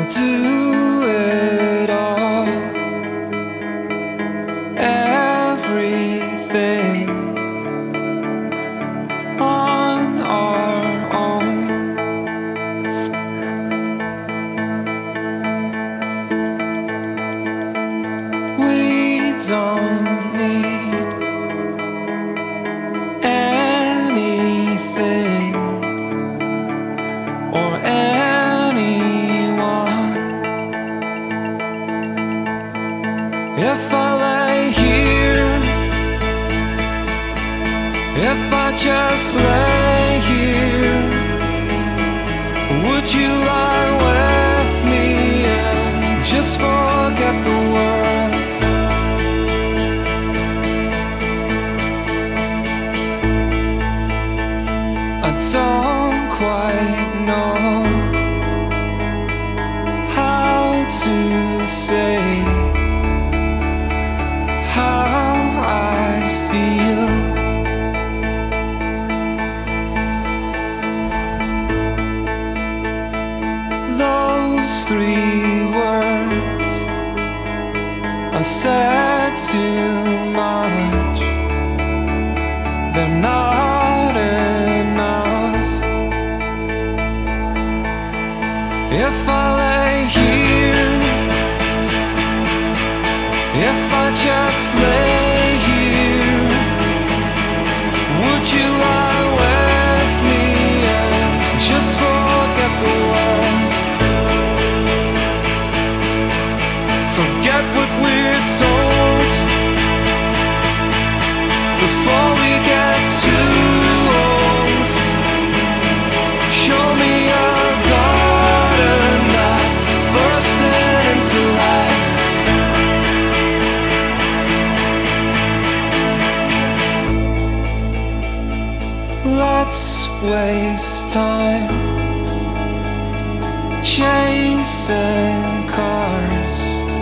do it all, everything on our own. We don't need anything or anyone. If I lay here, if I just lay here, would you lie with me and just forget the world? I don't quite know how to say how I feel. Those 3 words I said too much. They're not enough. If I lay here, if I just lay here, would you lie with me and just forget the world? Forget what we're told before we get too old. Show me a garden that's bursting into life. Let's waste time chasing cars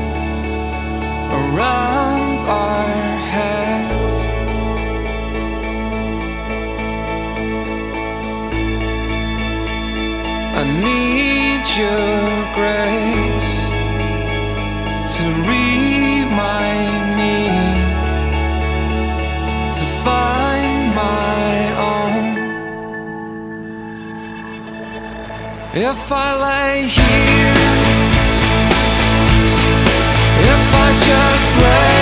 around our heads. I need your grace to remind me to find my own. If I lay here, if I just lay